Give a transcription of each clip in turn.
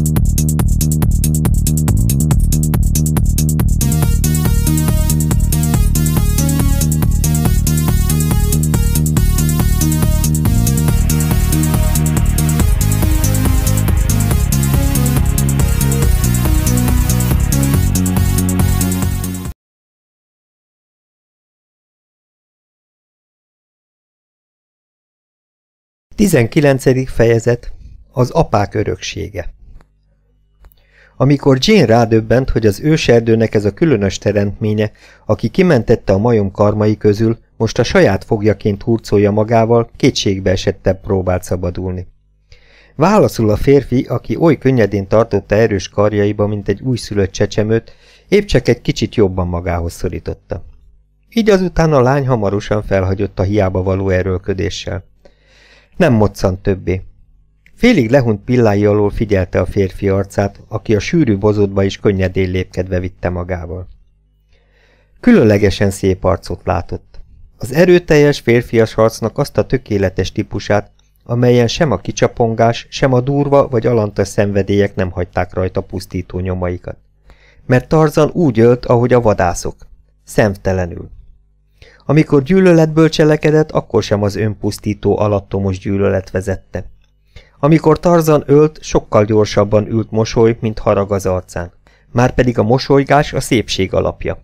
Tizenkilencedik fejezet. Az apák öröksége. Amikor Jane rádöbbent, hogy az őserdőnek ez a különös teremtménye, aki kimentette a majom karmai közül, most a saját fogjaként hurcolja magával, kétségbeesettebb próbált szabadulni. Válaszul a férfi, aki oly könnyedén tartotta erős karjaiba, mint egy újszülött csecsemőt, épp csak egy kicsit jobban magához szorította. Így azután a lány hamarosan felhagyott a hiába való erőlködéssel. Nem moccant többé. Félig lehunyt pillái alól figyelte a férfi arcát, aki a sűrű bozótba is könnyedén lépkedve vitte magával. Különlegesen szép arcot látott. Az erőteljes férfias harcnak azt a tökéletes típusát, amelyen sem a kicsapongás, sem a durva vagy alantas szenvedélyek nem hagyták rajta pusztító nyomaikat. Mert Tarzan úgy ölt, ahogy a vadászok. Szemtelenül. Amikor gyűlöletből cselekedett, akkor sem az önpusztító alattomos gyűlölet vezette. Amikor Tarzan ölt, sokkal gyorsabban ült mosoly, mint harag az arcán. Márpedig a mosolygás a szépség alapja.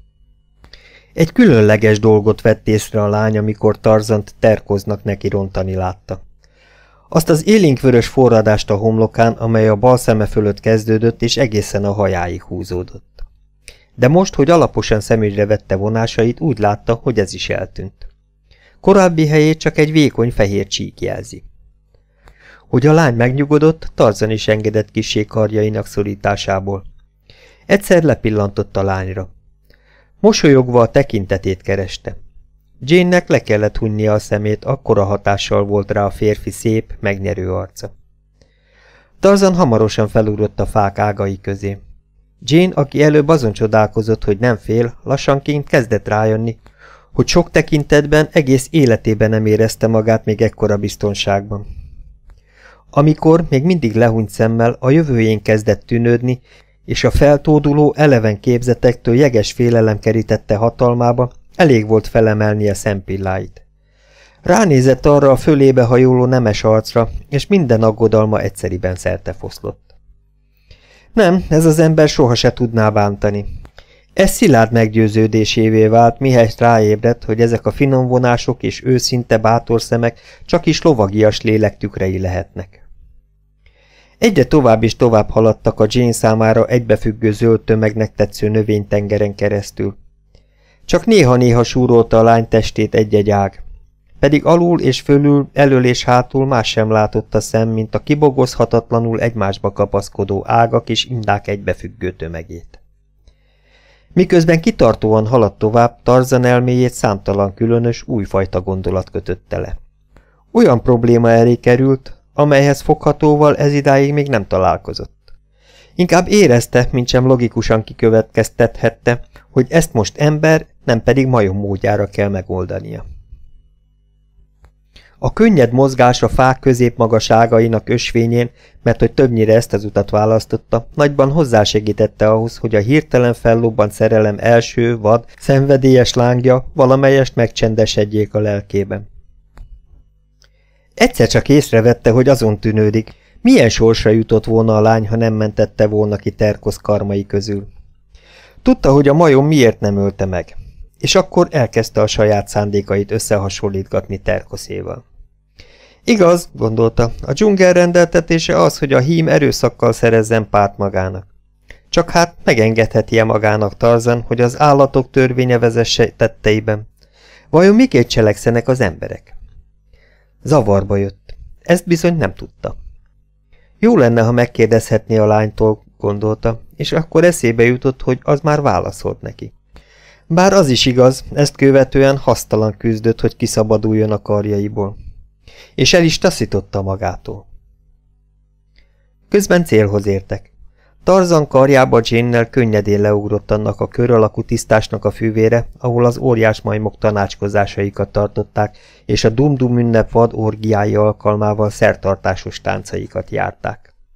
Egy különleges dolgot vett észre a lány, amikor Tarzant terkoznak neki rontani látta. Azt az élénkvörös forradást a homlokán, amely a bal szeme fölött kezdődött és egészen a hajáig húzódott. De most, hogy alaposan szemügyre vette vonásait, úgy látta, hogy ez is eltűnt. Korábbi helyét csak egy vékony fehér csík jelzi. Hogy a lány megnyugodott, Tarzan is engedett kissé karjainak szorításából. Egyszer lepillantott a lányra. Mosolyogva a tekintetét kereste. Jane-nek le kellett hunynia a szemét, akkora hatással volt rá a férfi szép, megnyerő arca. Tarzan hamarosan felugrott a fák ágai közé. Jane, aki előbb azon csodálkozott, hogy nem fél, lassanként kezdett rájönni, hogy sok tekintetben egész életében nem érezte magát még ekkora biztonságban. Amikor még mindig lehúnyt szemmel a jövőjén kezdett tűnődni, és a feltóduló, eleven képzetektől jeges félelem kerítette hatalmába, elég volt felemelni a szempilláit. Ránézett arra a fölébe hajoló nemes arcra, és minden aggodalma egyszeriben szertefoszlott. Nem, ez az ember soha se tudná bántani. Ez szilárd meggyőződésévé vált, mihelyt ráébredt, hogy ezek a finom vonások és őszinte bátor szemek csak is lovagias lélek tükrei lehetnek. Egyre tovább és tovább haladtak a Jane számára egybefüggő zöld tömegnek tetsző növénytengeren keresztül. Csak néha-néha súrolta a lány testét egy-egy ág. Pedig alul és fölül, elől és hátul más sem látott a szem, mint a kibogozhatatlanul egymásba kapaszkodó ágak és indák egybefüggő tömegét. Miközben kitartóan haladt tovább, Tarzan elméjét számtalan különös, újfajta gondolat kötötte le. Olyan probléma elé került, amelyhez foghatóval ezidáig még nem találkozott. Inkább érezte, mintsem logikusan kikövetkeztethette, hogy ezt most ember, nem pedig majom módjára kell megoldania. A könnyed mozgás a fák középmagasságainak ösvényén, mert hogy többnyire ezt az utat választotta, nagyban hozzásegítette ahhoz, hogy a hirtelen fellobbant szerelem első, vad, szenvedélyes lángja valamelyest megcsendesedjék a lelkében. Egyszer csak észrevette, hogy azon tűnődik, milyen sorsra jutott volna a lány, ha nem mentette volna ki Terkosz karmai közül. Tudta, hogy a majom miért nem ölte meg, és akkor elkezdte a saját szándékait összehasonlítgatni Terkoszéval. Igaz, gondolta, a dzsungel rendeltetése az, hogy a hím erőszakkal szerezzen párt magának. Csak hát megengedheti-e magának Tarzan, hogy az állatok törvénye vezesse tetteiben? Vajon miként cselekszenek az emberek? Zavarba jött. Ezt bizony nem tudta. Jó lenne, ha megkérdezhetné a lánytól, gondolta, és akkor eszébe jutott, hogy az már válaszolt neki. Bár az is igaz, ezt követően hasztalan küzdött, hogy kiszabaduljon a karjaiból. És el is taszította magától. Közben célhoz értek. Tarzan karjába Jane-nel könnyedén leugrott annak a kör alakú tisztásnak a füvére, ahol az óriás majmok tanácskozásaikat tartották, és a Dum-Dum ünnep vad orgiái alkalmával szertartásos táncaikat járták.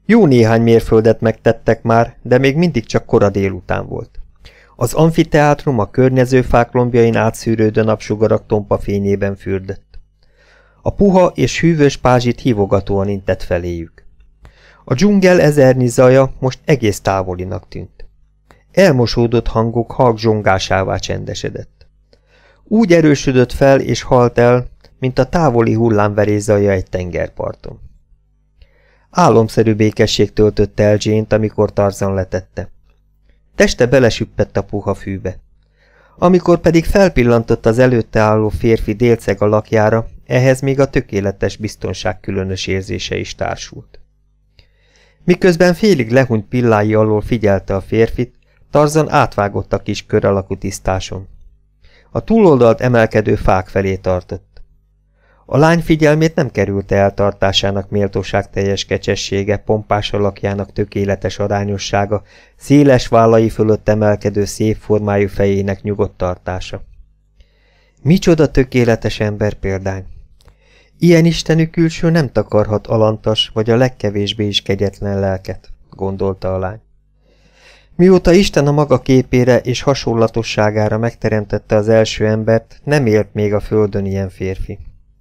Jó néhány mérföldet megtettek már, de még mindig csak kora délután volt. Az amfiteátrum a környező fák lombjain átszűrődő napsugarak tompa fényében fürdött. A puha és hűvös pázsit hívogatóan intett feléjük. A dzsungel ezernyi zaja most egész távolinak tűnt. Elmosódott hangok halk zsongásává csendesedett. Úgy erősödött fel és halt el, mint a távoli hullámverés zaja egy tengerparton. Álomszerű békesség töltötte el Jane-t, amikor Tarzan letette. Teste belesüppett a puha fűbe. Amikor pedig felpillantott az előtte álló férfi délceg alakjára, ehhez még a tökéletes biztonság különös érzése is társult. Miközben félig lehunyt pillái alól figyelte a férfit, Tarzan átvágott a kis kör alakú tisztáson. A túloldalt emelkedő fák felé tartott. A lány figyelmét nem kerülte eltartásának méltóságteljes kecsessége, pompás alakjának tökéletes arányossága, széles vállai fölött emelkedő szép formájú fejének nyugodt tartása. Micsoda tökéletes ember példány! Ilyen istenű külső nem takarhat alantas, vagy a legkevésbé is kegyetlen lelket, gondolta a lány. Mióta Isten a maga képére és hasonlatosságára megteremtette az első embert, nem élt még a földön ilyen férfi.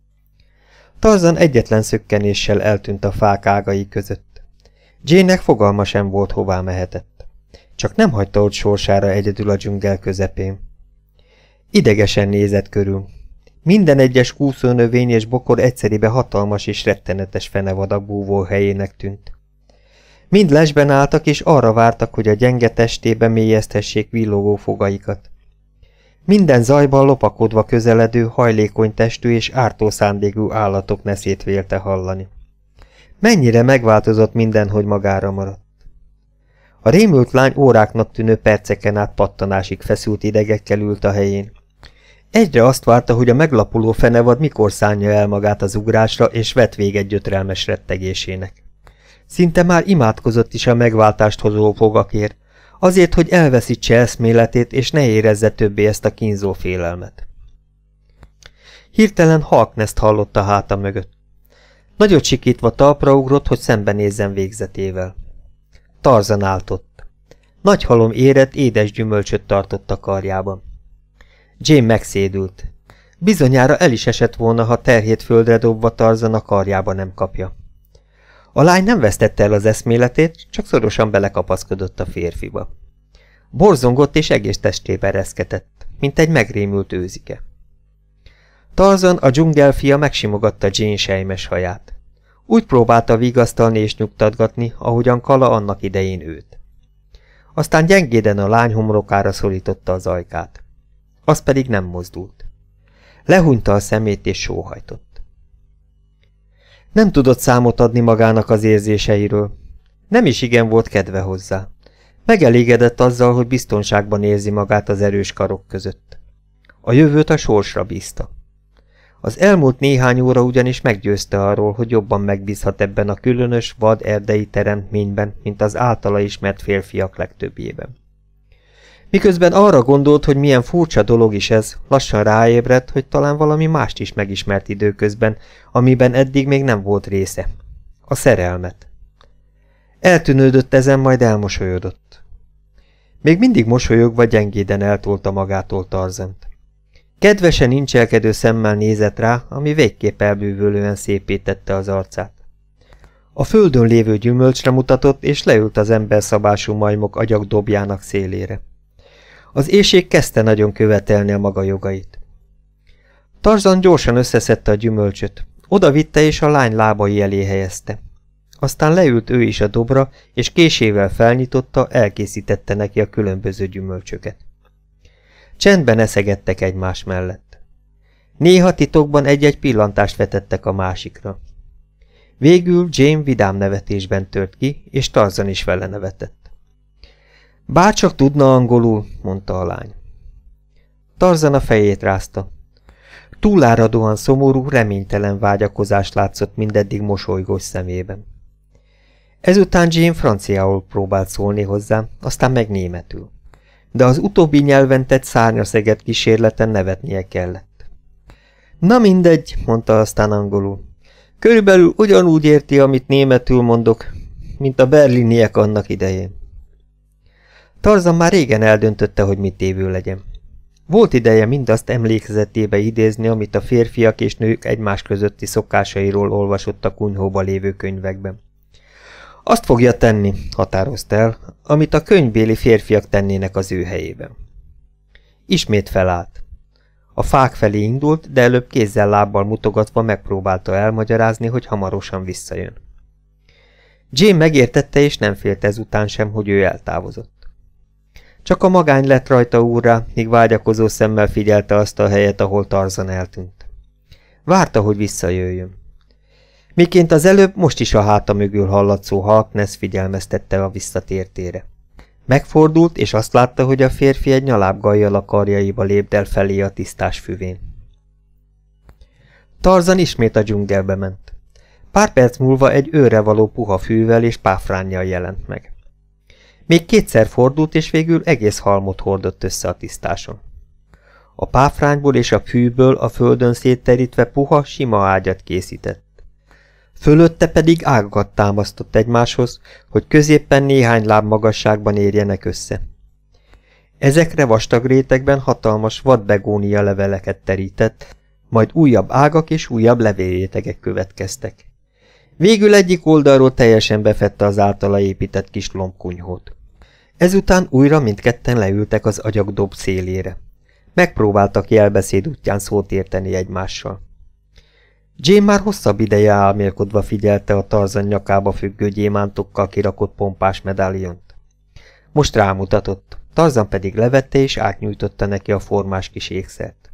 Tarzan egyetlen szökkenéssel eltűnt a fák ágai között. Jane-nek fogalma sem volt, hová mehetett. Csak nem hagyta ott sorsára egyedül a dzsungel közepén. Idegesen nézett körül. Minden egyes kúszónövény és bokor egyszeribe hatalmas és rettenetes fenevadak búvó helyének tűnt. Mind lesben álltak, és arra vártak, hogy a gyenge testébe mélyeztessék villogó fogaikat. Minden zajban lopakodva közeledő, hajlékony testű és ártó szándékú állatok neszét vélte hallani. Mennyire megváltozott minden, hogy magára maradt. A rémült lány óráknak tűnő perceken át pattanásig feszült idegekkel ült a helyén. Egyre azt várta, hogy a meglapuló fenevad mikor szánja el magát az ugrásra, és vet véget gyötrelmes rettegésének. Szinte már imádkozott is a megváltást hozó fogakért, azért, hogy elveszítse eszméletét, és ne érezze többé ezt a kínzó félelmet. Hirtelen halkneszt hallott a háta mögött. Nagyot sikítva talpra ugrott, hogy szembenézzen végzetével. Tarzan állt ott. Nagy halom érett, édes gyümölcsöt tartott a karjában. Jane megszédült. Bizonyára el is esett volna, ha terhét földre dobva Tarzan a karjába nem kapja. A lány nem vesztette el az eszméletét, csak szorosan belekapaszkodott a férfiba. Borzongott és egész testében reszketett, mint egy megrémült őzike. Tarzan, a dzsungel fia megsimogatta Jane sejmes haját. Úgy próbálta vigasztalni és nyugtatgatni, ahogyan Kala annak idején őt. Aztán gyengéden a lány homlokára szorította az ajkát. Az pedig nem mozdult. Lehúnyta a szemét és sóhajtott. Nem tudott számot adni magának az érzéseiről. Nem is igen volt kedve hozzá. Megelégedett azzal, hogy biztonságban érzi magát az erős karok között. A jövőt a sorsra bízta. Az elmúlt néhány óra ugyanis meggyőzte arról, hogy jobban megbízhat ebben a különös, vad erdei teremtményben, mint az általa ismert férfiak legtöbbjében. Miközben arra gondolt, hogy milyen furcsa dolog is ez, lassan ráébredt, hogy talán valami mást is megismert időközben, amiben eddig még nem volt része. A szerelmet. Eltűnődött ezen, majd elmosolyodott. Még mindig mosolyogva gyengéden eltolta magától Tarzant. Kedvesen incselkedő szemmel nézett rá, ami végképp elbűvölően szépé tette az arcát. A földön lévő gyümölcsre mutatott, és leült az emberszabású majmok agyagdobjának szélére. Az éhség kezdte nagyon követelni a maga jogait. Tarzan gyorsan összeszedte a gyümölcsöt, oda vitte és a lány lábai elé helyezte. Aztán leült ő is a dobra, és késével felnyitotta, elkészítette neki a különböző gyümölcsöket. Csendben eszegettek egymás mellett. Néha titokban egy-egy pillantást vetettek a másikra. Végül Jane vidám nevetésben tört ki, és Tarzan is vele nevetett. Bárcsak tudna angolul, mondta a lány. Tarzan a fejét rázta. Túláradóan szomorú, reménytelen vágyakozást látszott mindeddig mosolygós szemében. Ezután Jane franciául próbált szólni hozzá, aztán meg németül. De az utóbbi nyelven tett szárnyaszeget kísérleten nevetnie kellett. Na mindegy, mondta aztán angolul. Körülbelül ugyanúgy érti, amit németül mondok. mint a berliniek annak idején. Tarzan már régen eldöntötte, hogy mit tévő legyen. Volt ideje mindazt emlékezetébe idézni, amit a férfiak és nők egymás közötti szokásairól olvasott a kunyhóba lévő könyvekben. Azt fogja tenni, határozta el, amit a könyvbéli férfiak tennének az ő helyében. Ismét felállt. A fák felé indult, de előbb kézzel-lábbal mutogatva megpróbálta elmagyarázni, hogy hamarosan visszajön. Jane megértette, és nem félt ezután sem, hogy ő eltávozott. Csak a magány lett rajta úrrá, míg vágyakozó szemmel figyelte azt a helyet, ahol Tarzan eltűnt. Várta, hogy visszajöjjön. Miként az előbb, most is a háta mögül hallatszó Harkness figyelmeztette a visszatértére. Megfordult, és azt látta, hogy a férfi egy nyalábgajjal a karjaiba lépdel felé a tisztás füvén. Tarzan ismét a dzsungelbe ment. Pár perc múlva egy őrre való puha fűvel és páfránnyal jelent meg. Még kétszer fordult, és végül egész halmot hordott össze a tisztáson. A páfrányból és a fűből a földön szétterítve puha, sima ágyat készített. Fölötte pedig ágakat támasztott egymáshoz, hogy középpen néhány láb magasságban érjenek össze. Ezekre vastag rétegben hatalmas vadbegónia leveleket terített, majd újabb ágak és újabb levélrétegek következtek. Végül egyik oldalról teljesen befedte az általa épített kis lombkunyhót. Ezután újra mindketten leültek az agyagdob szélére. Megpróbáltak jelbeszéd útján szót érteni egymással. Jane már hosszabb ideje álmélkodva figyelte a Tarzan nyakába függő gyémántokkal kirakott pompás medáliont. Most rámutatott, Tarzan pedig levette és átnyújtotta neki a formás kis ékszert.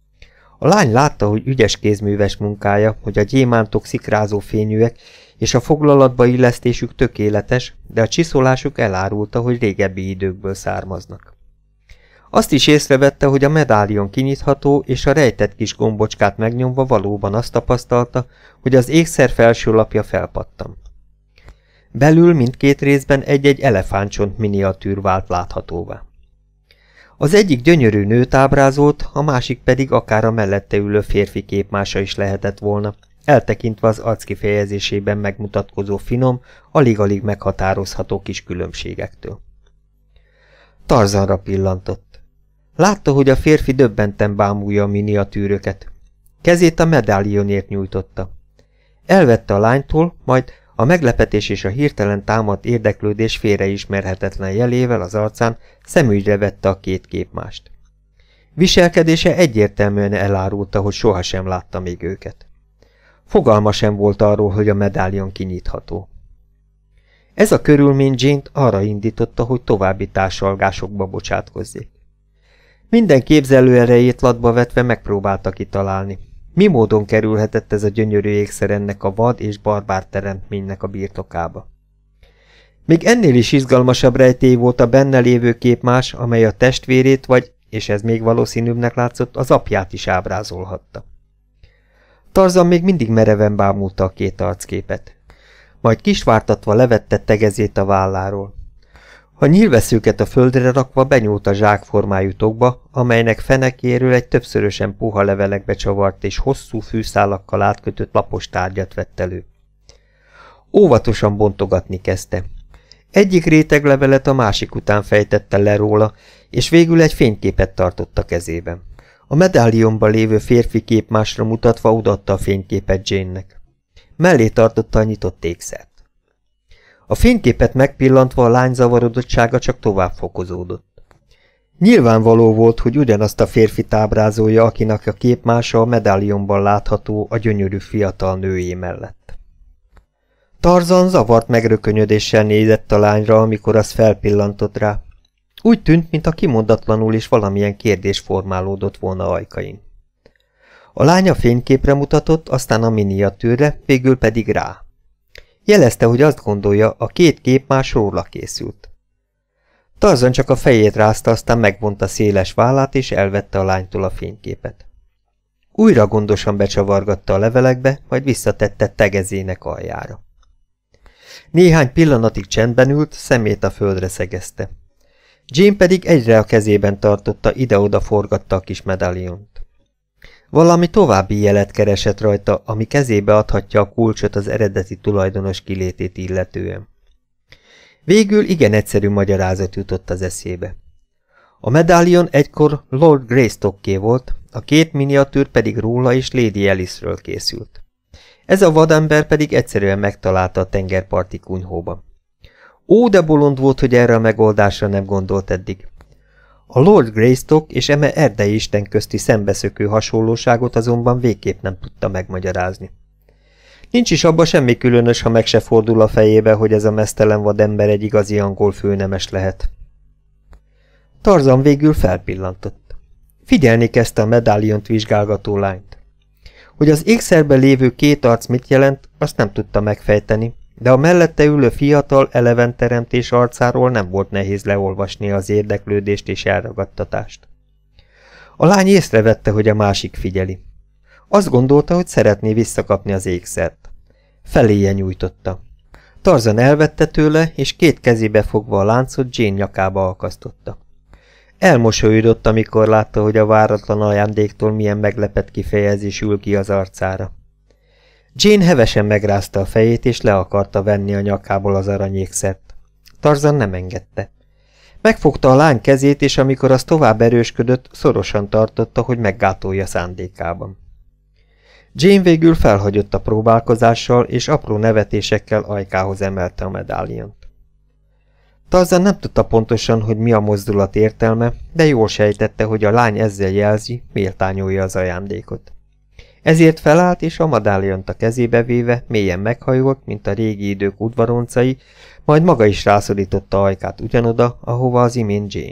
A lány látta, hogy ügyes kézműves munkája, hogy a gyémántok szikrázó fényűek, és a foglalatba illesztésük tökéletes, de a csiszolásuk elárulta, hogy régebbi időkből származnak. Azt is észrevette, hogy a medálion kinyitható, és a rejtett kis gombocskát megnyomva valóban azt tapasztalta, hogy az ékszer felső lapja felpattan. Belül mindkét részben egy-egy elefántcsont miniatűr vált láthatóvá. Az egyik gyönyörű nőt ábrázolt, a másik pedig akár a mellette ülő férfi képmása is lehetett volna, eltekintve az arckifejezésében megmutatkozó finom, alig-alig meghatározható kis különbségektől. Tarzanra pillantott. Látta, hogy a férfi döbbenten bámulja a miniatűröket. Kezét a medálionért nyújtotta. Elvette a lánytól, majd a meglepetés és a hirtelen támadt érdeklődés félreismerhetetlen jelével az arcán szemügyre vette a két képmást. Viselkedése egyértelműen elárulta, hogy sohasem látta még őket. Fogalma sem volt arról, hogy a medálion kinyitható. Ez a körülmény Jane-t arra indította, hogy további társalgásokba bocsátkozzék. Minden képzelő erejét latba vetve megpróbálta kitalálni. Mi módon kerülhetett ez a gyönyörű ékszer ennek a vad és barbár teremtménynek a birtokába? Még ennél is izgalmasabb rejtély volt a benne lévő képmás, amely a testvérét vagy, és ez még valószínűbbnek látszott, az apját is ábrázolhatta. Tarzan még mindig mereven bámulta a két arcképet. Majd kisvártatva levette tegezét a válláról. A nyílveszőket a földre rakva benyúlt a zsákformájú tokba, amelynek fenekéről egy többszörösen puha levelekbe csavart és hosszú fűszálakkal átkötött lapos tárgyat vett elő. Óvatosan bontogatni kezdte. Egyik réteglevelet a másik után fejtette le róla, és végül egy fényképet tartott a kezében. A medálionban lévő férfi képmásra mutatva odaadta a fényképet Jane-nek. Mellé tartotta a nyitott ékszert. A fényképet megpillantva a lány zavarodottsága csak tovább fokozódott. Nyilvánvaló volt, hogy ugyanazt a férfit ábrázolja, akinek a képmása a medálionban látható a gyönyörű fiatal nőjé mellett. Tarzan zavart megrökönyödéssel nézett a lányra, amikor az felpillantott rá. Úgy tűnt, mintha kimondatlanul is valamilyen kérdés formálódott volna ajkain. A lány a fényképre mutatott, aztán a miniatűrre, végül pedig rá. Jelezte, hogy azt gondolja, a két kép más róla készült. Tarzan csak a fejét rázta, aztán megvonta széles vállát, és elvette a lánytól a fényképet. Újra gondosan becsavargatta a levelekbe, majd visszatette tegezének aljára. Néhány pillanatig csendben ült, szemét a földre szegezte. Jane pedig egyre a kezében tartotta, ide-oda forgatta a kis medáliont. Valami további jelet keresett rajta, ami kezébe adhatja a kulcsot az eredeti tulajdonos kilétét illetően. Végül igen egyszerű magyarázat jutott az eszébe. A medálion egykor Lord Greystocké volt, a két miniatűr pedig róla és Lady Alice-ről készült. Ez a vadember pedig egyszerűen megtalálta a tengerparti kunyhóban. Ó, de bolond volt, hogy erre a megoldásra nem gondolt eddig. A Lord Greystock és eme erdei isten közti szembeszökő hasonlóságot azonban végképp nem tudta megmagyarázni. Nincs is abban semmi különös, ha meg se fordul a fejébe, hogy ez a meztelen vadember egy igazi angol főnemes lehet. Tarzan végül felpillantott. Figyelni kezdte a medáliont vizsgálgató lányt. Hogy az ékszerben lévő két arc mit jelent, azt nem tudta megfejteni, de a mellette ülő fiatal, eleven teremtés arcáról nem volt nehéz leolvasni az érdeklődést és elragadtatást. A lány észrevette, hogy a másik figyeli. Azt gondolta, hogy szeretné visszakapni az ékszert. Feléje nyújtotta. Tarzan elvette tőle, és két kezébe fogva a láncot Jane nyakába akasztotta. Elmosolyodott, amikor látta, hogy a váratlan ajándéktól milyen meglepett kifejezés ül ki az arcára. Jane hevesen megrázta a fejét, és le akarta venni a nyakából az aranyékszert. Tarzan nem engedte. Megfogta a lány kezét, és amikor az tovább erősködött, szorosan tartotta, hogy meggátolja szándékában. Jane végül felhagyott a próbálkozással, és apró nevetésekkel ajkához emelte a medáliont. Tarzan nem tudta pontosan, hogy mi a mozdulat értelme, de jól sejtette, hogy a lány ezzel jelzi, méltányolja az ajándékot. Ezért felállt, és a medáliont a kezébe véve mélyen meghajolt, mint a régi idők udvaroncai, majd maga is rászorította ajkát ugyanoda, ahova az imént Jane.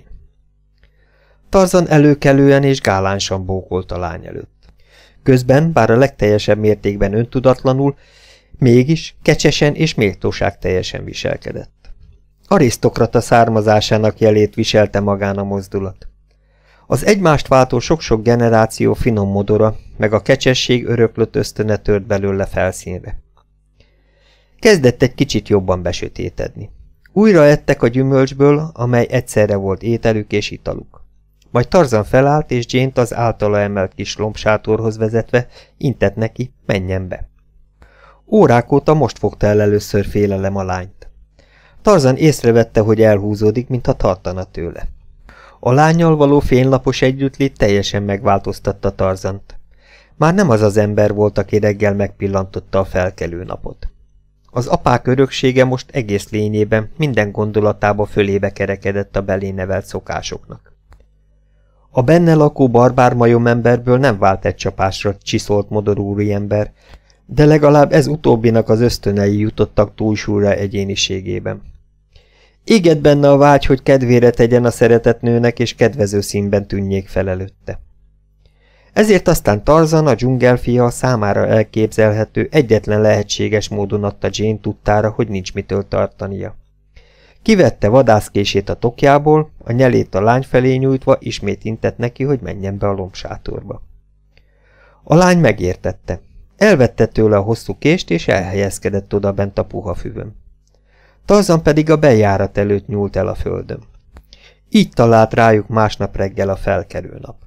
Tarzan előkelően és gálánsan bókolt a lány előtt. Közben, bár a legteljesebb mértékben öntudatlanul, mégis kecsesen és méltóságteljesen viselkedett. Arisztokrata származásának jelét viselte magán a mozdulat. Az egymást váltó sok-sok generáció finom modora, meg a kecsesség öröklött ösztöne tört belőle felszínre. Kezdett egy kicsit jobban besötétedni. Újra ettek a gyümölcsből, amely egyszerre volt ételük és italuk. Majd Tarzan felállt, és Jane-t az általa emelt kis lombsátorhoz vezetve intett neki, menjen be. Órák óta most fogta el először félelem a lányt. Tarzan észrevette, hogy elhúzódik, mintha tartana tőle. A lánnyal való fénylapos együttlét teljesen megváltoztatta Tarzant. Már nem az az ember volt, aki reggel megpillantotta a felkelő napot. Az apák öröksége most egész lényében, minden gondolatába fölébe kerekedett a belé nevelt szokásoknak. A benne lakó barbár majomemberből nem vált egy csapásra csiszolt modorúri ember, de legalább ez utóbbinak az ösztönei jutottak túlsúlyra egyéniségében. Égett benne a vágy, hogy kedvére tegyen a szeretett nőnek, és kedvező színben tűnjék fel előtte. Ezért aztán Tarzan, a dzsungelfia számára elképzelhető, egyetlen lehetséges módon adta Jane tudtára, hogy nincs mitől tartania. Kivette vadászkését a tokjából, a nyelét a lány felé nyújtva ismét intett neki, hogy menjen be a lombsátorba. A lány megértette. Elvette tőle a hosszú kést, és elhelyezkedett odabent a puha füvön. Tarzan pedig a bejárat előtt nyúlt el a földön. Így talált rájuk másnap reggel a felkelő nap.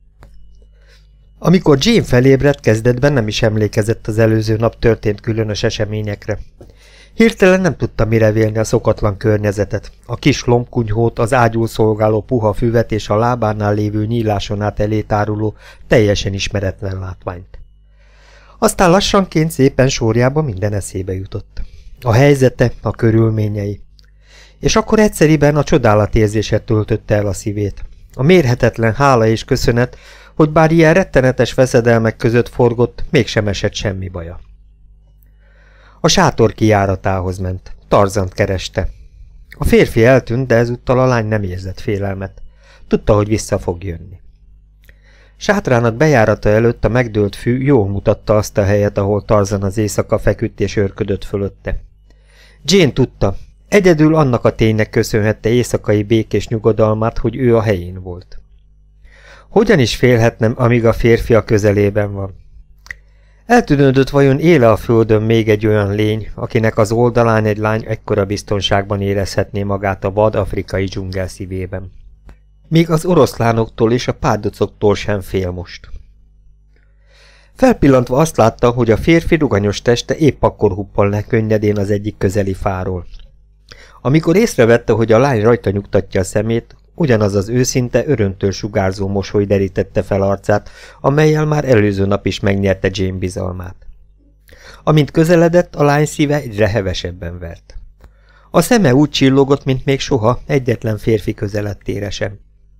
Amikor Jane felébredt, kezdetben nem is emlékezett az előző nap történt különös eseményekre. Hirtelen nem tudta mire vélni a szokatlan környezetet, a kis lombkunyhót, az ágyul szolgáló puha füvet és a lábánál lévő nyíláson át elé táruló, teljesen ismeretlen látványt. Aztán lassanként szépen sorjában minden eszébe jutott. A helyzete, a körülményei. És akkor egyszeriben a csodálatérzése töltötte el a szívét. A mérhetetlen hála és köszönet, hogy bár ilyen rettenetes veszedelmek között forgott, mégsem esett semmi baja. A sátor kijáratához ment. Tarzant kereste. A férfi eltűnt, de ezúttal a lány nem érzett félelmet. Tudta, hogy vissza fog jönni. Sátrának bejárata előtt a megdőlt fű jól mutatta azt a helyet, ahol Tarzan az éjszaka feküdt és őrködött fölötte. Jane tudta, egyedül annak a ténynek köszönhette éjszakai békés nyugodalmát, hogy ő a helyén volt. Hogyan is félhetnem, amíg a férfi a közelében van? Eltűnődött, vajon éle a földön még egy olyan lény, akinek az oldalán egy lány ekkora biztonságban érezhetné magát a vad afrikai dzsungel szívében. Még az oroszlánoktól és a párducoktól sem fél most. Felpillantva azt látta, hogy a férfi ruganyos teste épp akkor huppal le könnyedén az egyik közeli fáról. Amikor észrevette, hogy a lány rajta nyugtatja a szemét, ugyanaz az őszinte, örömtől sugárzó mosoly derítette fel arcát, amellyel már előző nap is megnyerte Jane bizalmát. Amint közeledett, a lány szíve egyre hevesebben vert. A szeme úgy csillogott, mint még soha, egyetlen férfi közelettére sem.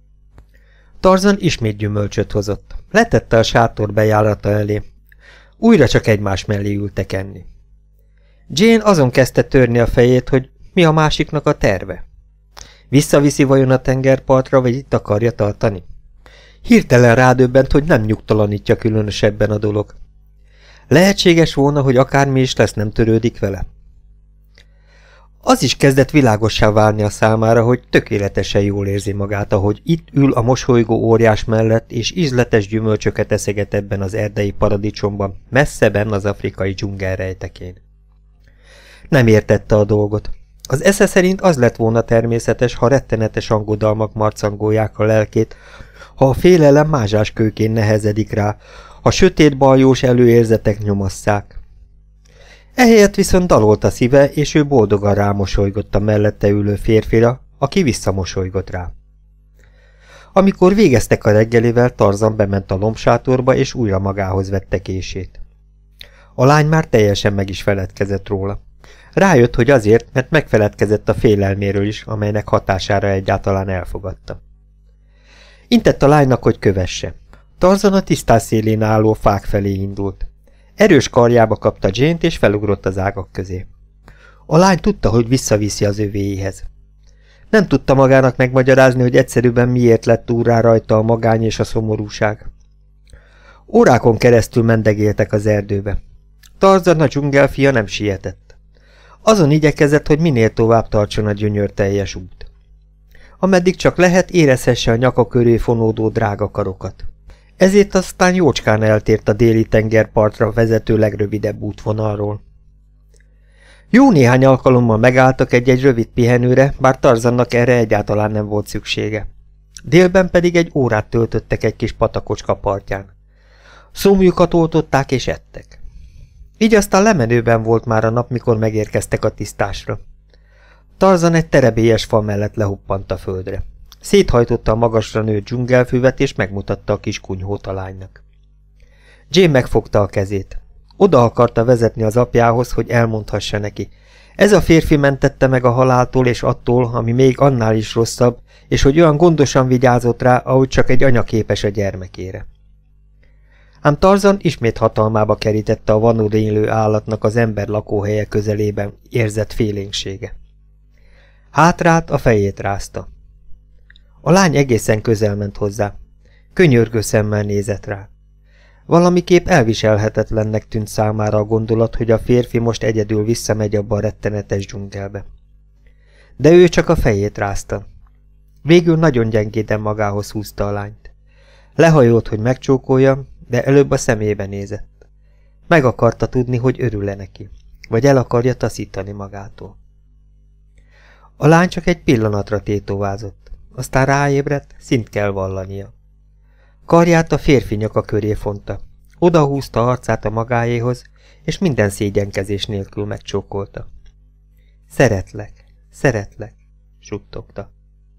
Tarzan ismét gyümölcsöt hozott. Letette a sátor bejárata elé. Újra csak egymás mellé ültek enni. Jane azon kezdte törni a fejét, hogy mi a másiknak a terve. Visszaviszi vajon a tengerpartra, vagy itt akarja tartani? Hirtelen rádöbbent, hogy nem nyugtalanítja különösebben a dolog. Lehetséges volna, hogy akármi is lesz, nem törődik vele. Az is kezdett világossá válni a számára, hogy tökéletesen jól érzi magát, ahogy itt ül a mosolygó óriás mellett, és ízletes gyümölcsöket eszeget ebben az erdei paradicsomban, messze benn az afrikai dzsungel rejtekén. Nem értette a dolgot. Az esze szerint az lett volna természetes, ha rettenetes aggodalmak marcangolják a lelkét, ha a félelem mázsáskőként nehezedik rá, ha sötét baljós előérzetek nyomasszák. Ehelyett viszont dalolt a szíve, és ő boldogan rámosolygott a mellette ülő férfira, aki visszamosolygott rá. Amikor végeztek a reggelivel, Tarzan bement a lombsátorba, és újra magához vette kését. A lány már teljesen meg is feledkezett róla. Rájött, hogy azért, mert megfeledkezett a félelméről is, amelynek hatására egyáltalán elfogadta. Intett a lánynak, hogy kövesse. Tarzan a tisztás szélén álló fák felé indult. Erős karjába kapta Jane-t, és felugrott az ágak közé. A lány tudta, hogy visszaviszi az övéihez. Nem tudta magának megmagyarázni, hogy egyszerűen miért lett úrrá rajta a magány és a szomorúság. Órákon keresztül mendegéltek az erdőbe. Tarzan, a dzsungelfia nem sietett. Azon igyekezett, hogy minél tovább tartson a gyönyörteljes út. Ameddig csak lehet, érezhesse a nyaka köré fonódó drága karokat. Ezért aztán jócskán eltért a déli tengerpartra vezető legrövidebb útvonalról. Jó néhány alkalommal megálltak egy-egy rövid pihenőre, bár Tarzannak erre egyáltalán nem volt szüksége. Délben pedig egy órát töltöttek egy kis patakocska partján. Szomjukat oltották és ettek. Így aztán lemenőben volt már a nap, mikor megérkeztek a tisztásra. Tarzan egy terebélyes fa mellett lehuppant a földre. Széthajtotta a magasra nőtt dzsungelfüvet, és megmutatta a kis kunyhót a lánynak. Jane megfogta a kezét. Oda akarta vezetni az apjához, hogy elmondhassa neki. Ez a férfi mentette meg a haláltól és attól, ami még annál is rosszabb, és hogy olyan gondosan vigyázott rá, ahogy csak egy anya képes a gyermekére. Ám Tarzan ismét hatalmába kerítette a vanul élő állatnak az ember lakóhelye közelében érzett félénksége. Hátrált, a fejét rázta. A lány egészen közel ment hozzá. Könyörgő szemmel nézett rá. Valamiképp elviselhetetlennek tűnt számára a gondolat, hogy a férfi most egyedül visszamegy abba a rettenetes dzsungelbe. De ő csak a fejét rázta. Végül nagyon gyengéden magához húzta a lányt. Lehajolt, hogy megcsókolja, de előbb a szemébe nézett. Meg akarta tudni, hogy örül-e neki, vagy el akarja taszítani magától. A lány csak egy pillanatra tétovázott, aztán ráébredt, szint kell vallania. Karját a férfi nyaka köré fonta, odahúzta arcát a magáéhoz, és minden szégyenkezés nélkül megcsókolta. Szeretlek, suttogta.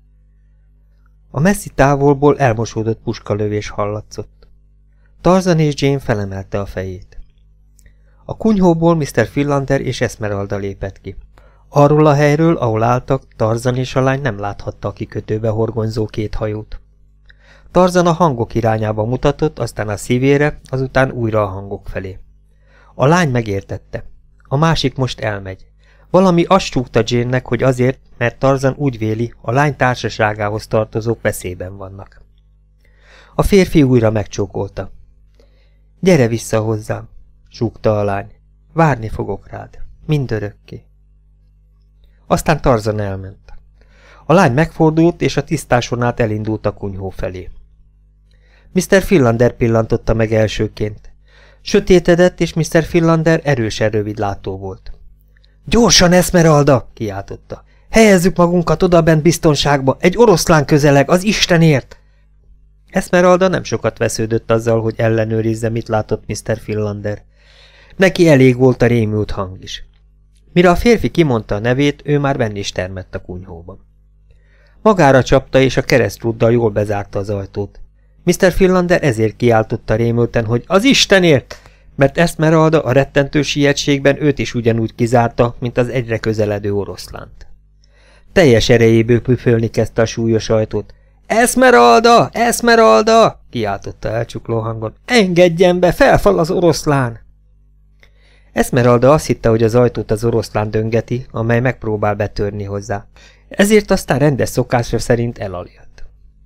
A messzi távolból elmosódott puskalövés hallatszott. Tarzan és Jane felemelte a fejét. A kunyhóból Mr. Philander és Esmeralda lépett ki. Arról a helyről, ahol álltak, Tarzan és a lány nem láthatta a kikötőbe horgonyzó két hajót. Tarzan a hangok irányába mutatott, aztán a szívére, azután újra a hangok felé. A lány megértette. A másik most elmegy. Valami azt súgta Jane-nek, hogy azért, mert Tarzan úgy véli, a lány társaságához tartozók veszélyben vannak. A férfi újra megcsókolta. Gyere vissza hozzám, súgta a lány. Várni fogok rád, mindörökké. Aztán Tarzan elment. A lány megfordult, és a tisztáson át elindult a kunyhó felé. Mr. Philander pillantotta meg elsőként. Sötétedett, és Mr. Philander erősen rövidlátó volt. Gyorsan, Esmeralda! Kiáltotta. Helyezzük magunkat odabent biztonságba, egy oroszlán közeleg, az Istenért! Esmeralda nem sokat vesződött azzal, hogy ellenőrizze, mit látott Mr. Philander. Neki elég volt a rémült hang is. Mire a férfi kimondta a nevét, ő már benn is termett a kunyhóban. Magára csapta, és a keresztrúddal jól bezárta az ajtót. Mr. Philander ezért kiáltotta rémülten, hogy az Istenért, mert Esmeralda a rettentő sietségben őt is ugyanúgy kizárta, mint az egyre közeledő oroszlánt. Teljes erejéből püfölni kezdte a súlyos ajtót. Esmeralda! Esmeralda! Kiáltotta elcsukló hangon. Engedjen be, felfal az oroszlán! Esmeralda azt hitte, hogy az ajtót az oroszlán döngeti, amely megpróbál betörni hozzá. Ezért aztán rendes szokása szerint elaludt.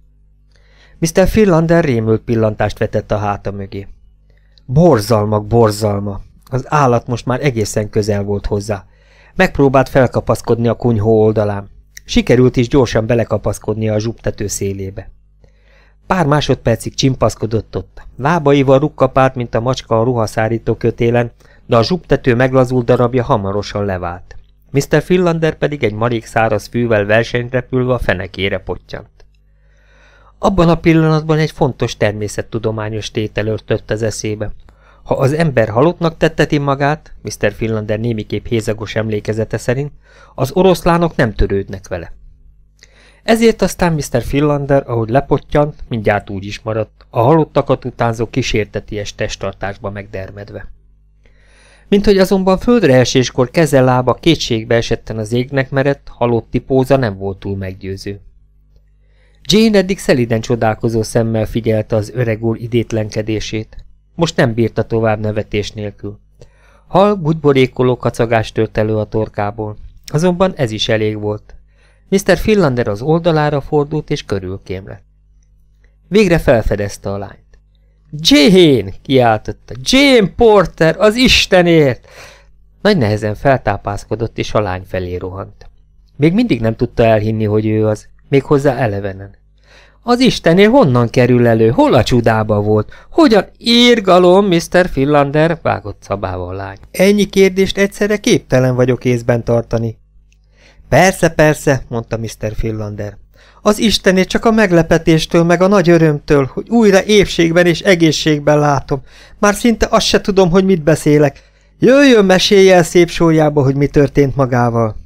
Mr. Philander rémült pillantást vetett a háta mögé. Borzalmak borzalma! Az állat most már egészen közel volt hozzá. Megpróbált felkapaszkodni a kunyhó oldalán. Sikerült is gyorsan belekapaszkodnia a zsubtető szélébe. Pár másodpercig csimpaszkodott ott. Lábaival rukkapált, mint a macska a ruhaszárító kötélen, de a zsubtető meglazult darabja hamarosan levált. Mr. Philander pedig egy marék száraz fűvel versenyrepülve a fenekére pottyant. Abban a pillanatban egy fontos természettudományos tétel öltött az eszébe. Ha az ember halottnak tetteti magát, Mr. Philander némiképp hézagos emlékezete szerint, az oroszlánok nem törődnek vele. Ezért aztán Mr. Philander, ahogy lepottyant, mindjárt úgy is maradt, a halottakat utánzó kísérteties testtartásba megdermedve. Minthogy azonban földre eséskor keze-lába kétségbe esetten az égnek merett, halotti póza nem volt túl meggyőző. Jane eddig szeliden csodálkozó szemmel figyelte az öreg úr idétlenkedését. Most nem bírta tovább nevetés nélkül. Halk, bugyborékoló kacagás tört elő a torkából. Azonban ez is elég volt. Mr. Philander az oldalára fordult és körülkémlett. Végre felfedezte a lányt. Jane! Kiáltotta. Jane Porter, az Istenért! Nagy nehezen feltápászkodott és a lány felé rohant. Még mindig nem tudta elhinni, hogy ő az, méghozzá elevenen. Az Istenért honnan kerül elő? Hol a csudába volt? Hogyan? Irgalom, Mr. Philander, vágott szabába a lány. Ennyi kérdést egyszerre képtelen vagyok észben tartani. Persze, persze, mondta Mr. Philander. Az Istenért csak a meglepetéstől, meg a nagy örömtől, hogy újra épségben és egészségben látom. Már szinte azt se tudom, hogy mit beszélek. Jöjjön, mesélj el szép sorjába, hogy mi történt magával.